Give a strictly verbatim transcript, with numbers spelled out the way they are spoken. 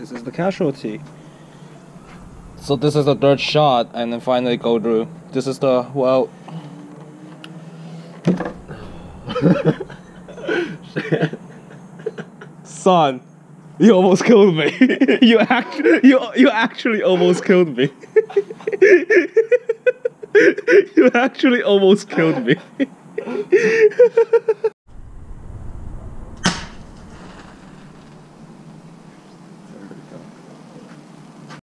This is the casualty. So this is the third shot, and then finally go through. This is the, well... Son, you almost killed me. you actually, you, you actually almost killed me. You actually almost killed me.